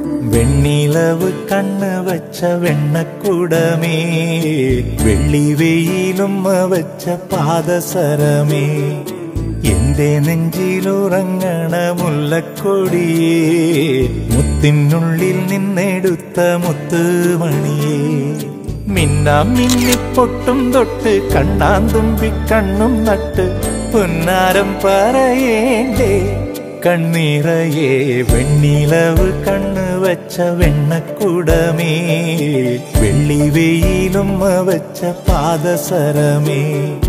വെണ്ണിലവ് കണ്ണ് വച്ച വെണ്ണക്കുടമേ, വെള്ളി വെയിലുമ്മ വച്ച പാദസരമേ, എന്റെ നെഞ്ചിലുറങ്ങണ മുല്ലക്കൊടിയേ, മുത്തിനുള്ളിൽ നിന്നെടുത്ത മുത്തുമണിയേ, മിന്നാം മിന്നിപ്പൊട്ടും തൊട്ട് കണ്ണാന്തുമ്പി കണ്ണും നട്ട് പൊന്നാരം പറയേണ്ടേ കണ്ണീറയേ. വെണ്ണിലവ് കണ്ണ് വച്ച വെണ്ണക്കുടമേ, വെള്ളി വെയിലുമ്മ വച്ച പാദസരമേ.